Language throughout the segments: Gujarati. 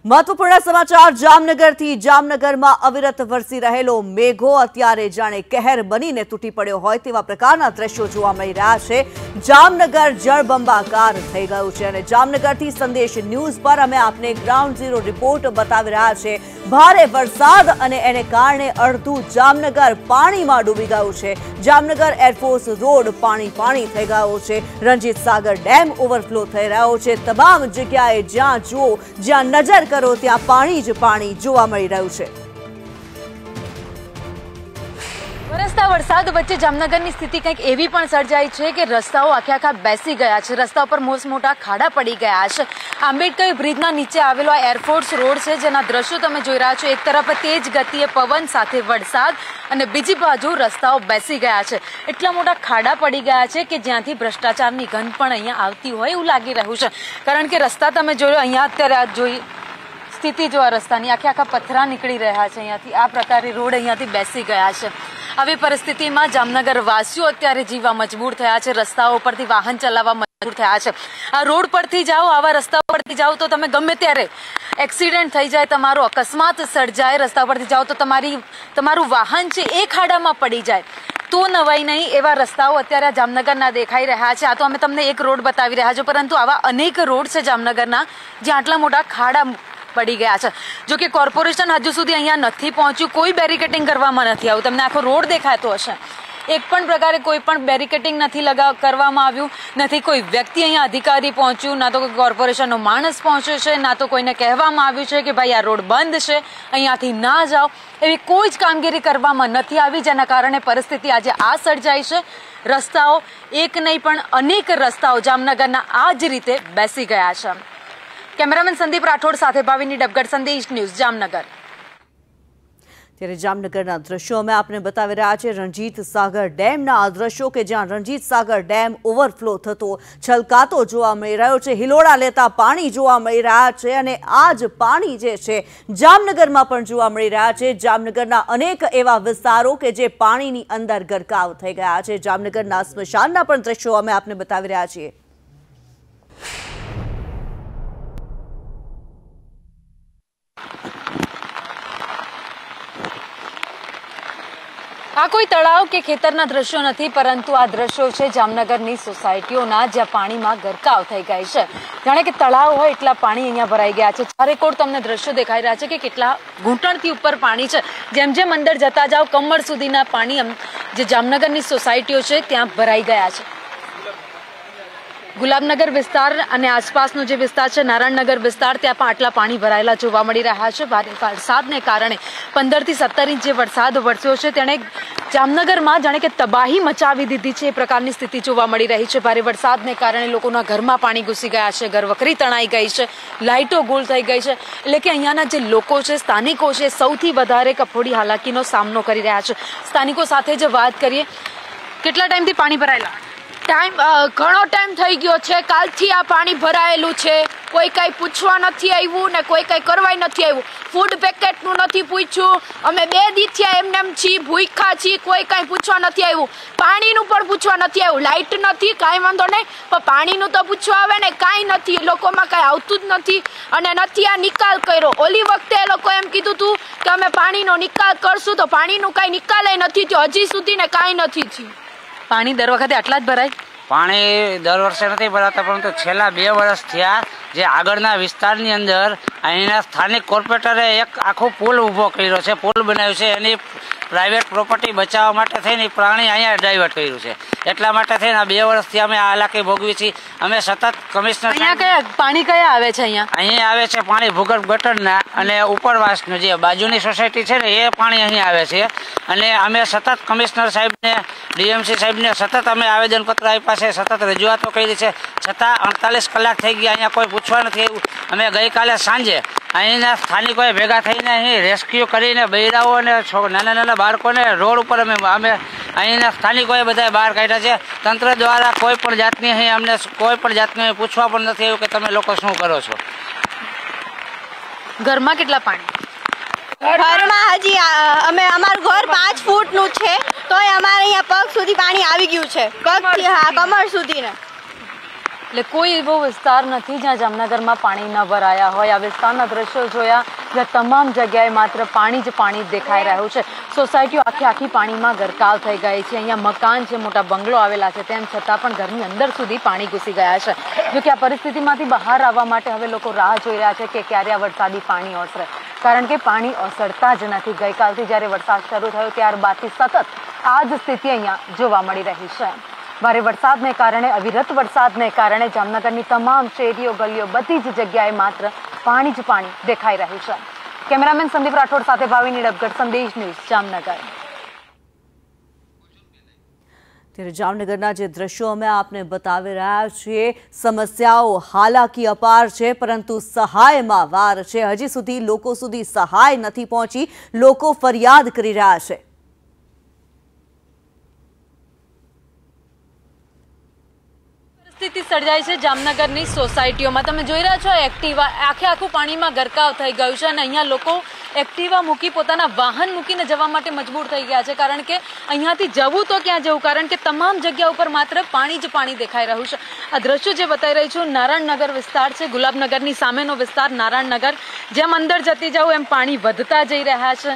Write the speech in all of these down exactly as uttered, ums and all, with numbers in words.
महत्वपूर्ण समाचार जामनगरथी। जामनगરમાં અવિરત વરસી રહેલો મેઘો અત્યારે જાણે કહેર બનીને તૂટી પડ્યો હોય તેવા પ્રકારના દ્રશ્યો જોવા મળી રહ્યા છે। જામનગર જળબંબાકાર થઈ ગયું છે અને જામનગરથી સંદેશ ન્યૂઝ પર અમે આપને ગ્રાઉન્ડ ઝીરો રિપોર્ટ બતાવી રહ્યા છે। ભારે વરસાદ અને એને કારણે અડધું જામનગર પાણીમાં ડૂબી ગયું છે। જામનગર એરફોર્સ રોડ પાણી પાણી થઈ ગયો છે। રણજીત સાગર ડેમ ઓવરફ્લો થઈ રહ્યો છે। તમામ જગ્યાએ જ્યાં જુઓ જ્યાં નજર કરો ત્યાં પાણી જ પાણી જોવા મળી રહ્યું છે। વરસતા વરસાદ વચ્ચે જામનગરની સ્થિતિ કંઈક એવી પણ સર્જાઈ છે કે રસ્તાઓ આખે આખા બેસી ગયા છે। રસ્તા પર મોસ મોટા ખાડા પડી ગયા છે। આંબેડકર બ્રિજના નીચે આવેલો આ એરફોર્સ રોડ છે જેના દ્રશ્યો તમે જોઈ રહ્યા છો। એક તરફ તેજ ગતિએ પવન સાથે વરસાદ અને બીજી બાજુ રસ્તાઓ બેસી ગયા છે। એટલા મોટા ખાડા પડી ગયા છે કે જ્યાંથી ભ્રષ્ટાચારની ગંધ પણ અહીંયા આવતી હોય એવું લાગી રહ્યું છે। કારણ કે રસ્તા તમે જોયો અહીંયા અત્યારે જોઈ સ્થિતિ જો આ રસ્તાની આખે આખા પથરા નીકળી રહ્યા છે। અહીંયાથી આ પ્રકારે રોડ અહીંયાથી બેસી ગયા છે। આવી પરિસ્થિતિમાં જામનગર વાસીઓ અત્યારે જીવવા મજબૂર થયા છે। રસ્તાઓ પરથી વાહન ચલાવવા મજબૂર થયા છે। આ રોડ પરથી જાઓ, આવા રસ્તા પરથી જાઓ તો તમે ગમે ત્યારે એક્સિડન્ટ થઈ જાય, તમારો અકસ્માત સર્જાય। રસ્તા પરથી જાઓ તો તમારી તમારું વાહન છે એ ખાડામાં પડી જાય તો નવાઈ નહીં એવા રસ્તાઓ અત્યારે જામનગરના દેખાઈ રહ્યા છે। આ તો અમે તમને એક રોડ બતાવી રહ્યા છો, પરંતુ આવા અનેક રોડ છે જામનગરના જ્યાં આટલા મોટા ખાડા પડી ગયા છે। જો કે કોર્પોરેશન હજુ સુધી અહીંયા નથી પહોંચ્યું, કોઈ બેરિકેટિંગ કરવામાં નથી આવ્યું। તમને આખો રોડ દેખાતો હશે, એક પણ પ્રકારે કોઈ પણ બેરિકેટિંગ નથી લગાવ કરવામાં આવ્યું, નથી કોઈ વ્યક્તિ અહીંયા અધિકારી પહોંચ્યું, ના તો કોઈ કોર્પોરેશનનો માણસ પહોંચ્યો છે, ના તો કોઈને કહેવામાં આવ્યું છે કે ભાઈ આ રોડ બંધ છે, અહીંયાથી ના જાઓ। એવી કોઈ જ કામગીરી કરવામાં નથી આવી, જેના કારણે પરિસ્થિતિ આજે આ સર્જાઈ છે। રસ્તાઓ એક નહીં પણ અનેક રસ્તાઓ જામનગરના આ જ રીતે બેસી ગયા છે। કેમેરામેન સંદીપ રાઠોડ સાથે ભાવિની ડબગર, સંદેશ ન્યૂઝ, જામનગર। ત્યારે જામનગરના દ્રશ્યો અમે આપને બતાવી રહ્યા છે। રણજીત સાગર ડેમના આ દ્રશ્યો કે જ્યાં રણજીત સાગર ડેમ ઓવરફ્લો થતો છલકાતો જોવા મળી રહ્યો છે। હિલોડા લેતા પાણી જોવા મળી રહ્યા છે અને આ જ પાણી જે છે જામનગરમાં પણ જોવા મળી રહ્યા છે। જામનગરના અનેક એવા વિસ્તારો કે જે પાણીની અંદર ગરકાવ થઈ ગયા છે। જામનગરના સ્મશાનના પણ દ્રશ્યો અમે આપને બતાવી રહ્યા છીએ। આ કોઈ તળાવ કે ખેતરના દ્રશ્યો નથી, પરંતુ આ દ્રશ્યો છે જામનગરની સોસાયટીઓના જ્યાં પાણીમાં ગરકાવ થઈ ગઈ છે। જાણે કે તળાવ હોય એટલા પાણી અહીંયા ભરાઈ ગયા છે। ચારેકોર તમને દ્રશ્યો દેખાઈ રહ્યા છે કે કેટલા ઘૂંટણથી ઉપર પાણી છે। જેમ જેમ અંદર જતા જાઓ કમર સુધીના પાણી જે જામનગરની સોસાયટીઓ છે ત્યાં ભરાઈ ગયા છે। ગુલાબનગર વિસ્તાર અને આસપાસનો જે વિસ્તાર છે નારાયણનગર વિસ્તાર, ત્યાં પણ આટલા પાણી ભરાયેલા જોવા મળી રહ્યા છે। ભારે વરસાદને કારણે પંદર થી સત્તર ઇંચ જે વરસાદ વરસ્યો છે તેણે જામનગરમાં જાણે કે તબાહી મચાવી દીધી છે એ પ્રકારની સ્થિતિ જોવા મળી રહી છે। ભારે વરસાદને કારણે લોકોના ઘરમાં પાણી ઘૂસી ગયા છે, ઘરવખરી તણાઈ ગઈ છે, લાઇટો ગુલ થઈ ગઈ છે। એટલે કે અહીંયાના જે લોકો છે, સ્થાનિકો છે, સૌથી વધારે કફોડી હાલાકીનો સામનો કરી રહ્યા છે। સ્થાનિકો સાથે જે વાત કરીએ, કેટલા ટાઈમથી પાણી ભરાયેલા? ટાઈમ ઘણો ટાઈમ થઈ ગયો છે। કાલથી આ પાણી ભરાયેલું છે। કોઈ કાંઈ પૂછવા નથી આવ્યું ને કોઈ કાંઈ કરવાય નથી આવ્યું। ફૂડ પેકેટનું નથી પૂછ્યું, અમે બે દી થયા એમને એમ છીએ, ભૂખ્યા છીએ, કોઈ કાંઈ પૂછવા નથી આવ્યું। પાણીનું પણ પૂછવા નથી આવ્યું। લાઇટ નથી, કાંઈ વાંધો નહીં, પણ પાણીનું તો પૂછવા આવે ને, કાંઈ નથી। એ લોકોમાં કાંઈ આવતું જ નથી અને નથી આ નિકાલ કર્યો। ઓલી વખતે એ લોકો એમ કીધું હતું કે અમે પાણીનો નિકાલ કરશું, તો પાણીનું કાંઈ નિકાલ નથી થયો હજી સુધી ને કાંઈ નથી થયું। પાણી દર વખતે આટલા જ ભરાય? પાણી દર વર્ષે નથી ભરાતા, પરંતુ છેલ્લા બે વર્ષ થયા જે આગળના વિસ્તારની અંદર અહીંના સ્થાનિક કોર્પોરેટરે એક આખો પુલ ઊભો કર્યો છે, પુલ બનાવ્યો છે। એની પ્રાઇવેટ પ્રોપર્ટી બચાવવા માટે થઈને પાણી અહીંયા ડાયવર્ટ કર્યું છે। એટલા માટે થઈને આ બે વર્ષથી અમે આ હાલાકી ભોગવી છીએ। અમે સતત કમિશનર અહીંયા કયા પાણી કયા આવે છે? અહીંયા અહીંયા આવે છે પાણી ભૂગર્ભ ગટરના અને ઉપરવાસનું જે બાજુની સોસાયટી છે ને એ પાણી અહીં આવે છે। અને અમે સતત કમિશનર સાહેબને, ડીએમસી સાહેબને સતત અમે આવેદનપત્ર આપ્યા છે, સતત રજૂઆતો કરી છે, છતાં અડતાલીસ કલાક થઈ ગયા, અહીંયા કોઈ પૂછવા નથી આવ્યું। અમે ગઈકાલે સાંજે અહીંના સ્થાનિકોએ ભેગા થઈને અહીં રેસ્ક્યુ કરીને બૈરાઓ અને નાના નાના બાળકોને રોડ ઉપર અમે અમે અહીંના સ્થાનિકોએ બધા બહાર કાઢ્યા છે। તંત્ર દ્વારા કોઈ પણ જાતની અહીં અમને કોઈ પણ જાતનું પૂછવા પણ નથી આવ્યું કે તમે લોકો શું કરો છો। ઘરમાં કેટલા પાણી? ઘરમાં હજી અમે અમારું ઘર પાંચ ફૂટનું છે તોય અમારે અહીંયા પગ સુધી પાણી આવી ગયું છે, પગથી હા કમર સુધી ને। એટલે કોઈ એવો વિસ્તાર નથી જ્યાં જામનગરમાં પાણી ન ભરાયા હોય। આ વિસ્તારના દ્રશ્યો જોયા જ્યાં તમામ જગ્યાએ માત્ર પાણી જ પાણી દેખાઈ રહ્યું છે। સોસાયટીઓ આખી આખી પાણીમાં ગરકાવ થઈ ગઈ છે। અહીંયા મકાન છે, મોટા બંગલો આવેલા છે, તેમ છતાં પણ ઘરની અંદર સુધી પાણી ઘૂસી ગયા છે। જો કે આ પરિસ્થિતિમાંથી બહાર આવવા માટે હવે લોકો રાહ જોઈ રહ્યા છે કે ક્યારે આ વરસાદી પાણી ઓસરે, કારણ કે પાણી ઓસરતા જ નથી। ગઈકાલથી જ્યારે વરસાદ શરૂ થયો ત્યારબાદથી સતત આ જ સ્થિતિ અહીંયા જોવા મળી રહી છે। ભારે વરસાદને કારણે, અવિરત વરસાદને કારણે જામનગરની તમામ શેરીઓ, ગલીઓ, બધી જ જગ્યાએ માત્ર પાણી જ પાણી દેખાઈ રહ્યું છે। કેમેરામેન સંદીપ રાઠોડ સાથે ભાવિની ડબગઢ, સંદેશ ન્યૂઝ, જામનગર। ત્યારે જામનગરના જે દ્રશ્યો અમે આપને બતાવી રહ્યા છીએ, સમસ્યાઓ હાલાકી અપાર છે, પરંતુ સહાયમાં વાર છે। હજી સુધી લોકો સુધી સહાય નથી પહોંચી, લોકો ફરિયાદ કરી રહ્યા છે। સ્થિતિ સર્જાઈ છે જામનગરની સોસાયટીઓમાં। તમે જોઈ રહ્યા છો એક્ટિવા આખે આખું પાણીમાં ગરકાવ થઈ ગયું છે અને અહીંયા લોકો એક્ટિવા મૂકી પોતાના વાહન મૂકીને જવા માટે મજબૂર થઈ ગયા છે, કારણ કે અહીંયાથી જવું તો ક્યાં જવું, કારણ કે તમામ જગ્યા ઉપર માત્ર પાણી જ પાણી દેખાઈ રહ્યું છે। આ દ્રશ્યો જે બતાવી રહી છું, નારાયણનગર વિસ્તાર છે, ગુલાબનગરની સામેનો વિસ્તાર નારાયણનગર। જેમ અંદર જતી જાઉં એમ પાણી વધતા જઈ રહ્યા છે।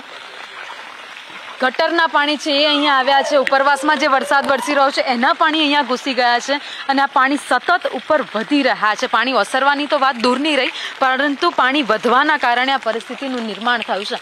ગટરના પાણી છે એ અહીંયા આવ્યા છે। ઉપરવાસમાં જે વરસાદ વરસી રહ્યો છે એના પાણી અહીંયા ઘૂસી ગયા છે અને આ પાણી સતત ઉપર વધી રહ્યા છે। પાણી ઓસરવાની તો વાત દૂર નહીં રહી, પરંતુ પાણી વધવાના કારણે આ પરિસ્થિતિનું નિર્માણ થયું છે।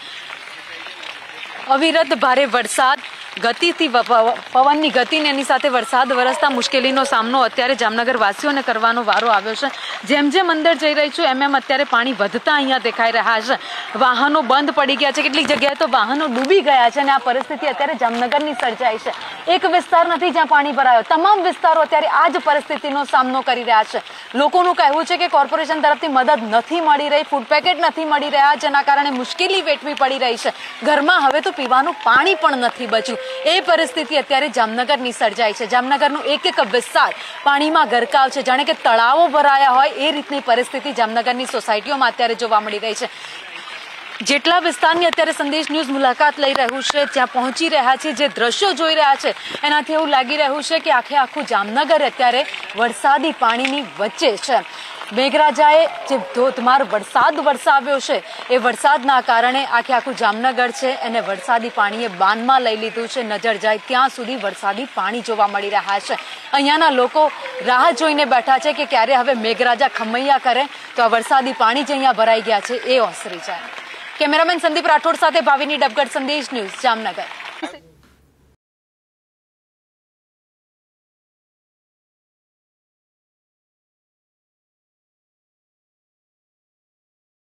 અવિરત ભારે વરસાદ, ગતિથી પવનની ગતિને એની સાથે વરસાદ વરસતા મુશ્કેલીનો સામનો અત્યારે જામનગર વાસીઓને કરવાનો વારો આવ્યો છે। જેમ જેમ અંદર જઈ રહી છું એમ એમ અત્યારે પાણી વધતા અહીંયા દેખાઈ રહ્યા છે। વાહનો બંધ પડી ગયા છે, કેટલીક જગ્યાએ તો વાહનો ડૂબી ગયા છે અને આ પરિસ્થિતિ અત્યારે જામનગરની સર્જાઈ છે। એક વિસ્તાર નથી જ્યાં પાણી ભરાયો, તમામ વિસ્તારો અત્યારે આ જ પરિસ્થિતિનો સામનો કરી રહ્યા છે। લોકોનું કહેવું છે કે કોર્પોરેશન તરફથી મદદ નથી મળી રહી, ફૂડ પેકેટ નથી મળી રહ્યા, જેના કારણે મુશ્કેલી વેઠવી પડી રહી છે। ઘરમાં હવે તો પીવાનું પાણી પણ નથી બચ્યું। એ પરિસ્થિતિ અત્યારે જામનગરની સર્જાઈ છે। જામનગરનું એક એક વિસ્તાર પાણીમાં ગરકાવ છે, જાણે કે તળાવો ભરાયા હોય એ રીતની પરિસ્થિતિ જામનગરની સોસાયટીઓમાં અત્યારે જોવા મળી રહી છે। જેટલા વિસ્તારની અત્યારે સંદેશ ન્યૂઝ મુલાકાત લઈ રહ્યું છે, ત્યાં પહોંચી રહ્યા છે, જે દ્રશ્યો જોઈ રહ્યા છે એનાથી એવું લાગી રહ્યું છે કે આખે આખું જામનગર અત્યારે વરસાદી પાણીની વચ્ચે છે। મેઘરાજાએ જે ધોધમાર વરસાદ વરસાવ્યો છે એ વરસાદના કારણે આખે આખું જામનગર છે એને વરસાદી પાણીએ બાનમાં લઈ લીધું છે। નજર જાય ત્યાં સુધી વરસાદી પાણી જોવા મળી રહ્યા છે। અહીંયાના લોકો રાહ જોઈને બેઠા છે કે ક્યારે હવે મેઘરાજા ખમૈયા કરે તો આ વરસાદી પાણી જે અહીંયા ભરાઈ ગયા છે એ ઓસરી જાય। કેમેરામેન સંદીપ રાઠોડ સાથે ભાવિની ડબગઢ, સંદેશ ન્યૂઝ, જામનગર।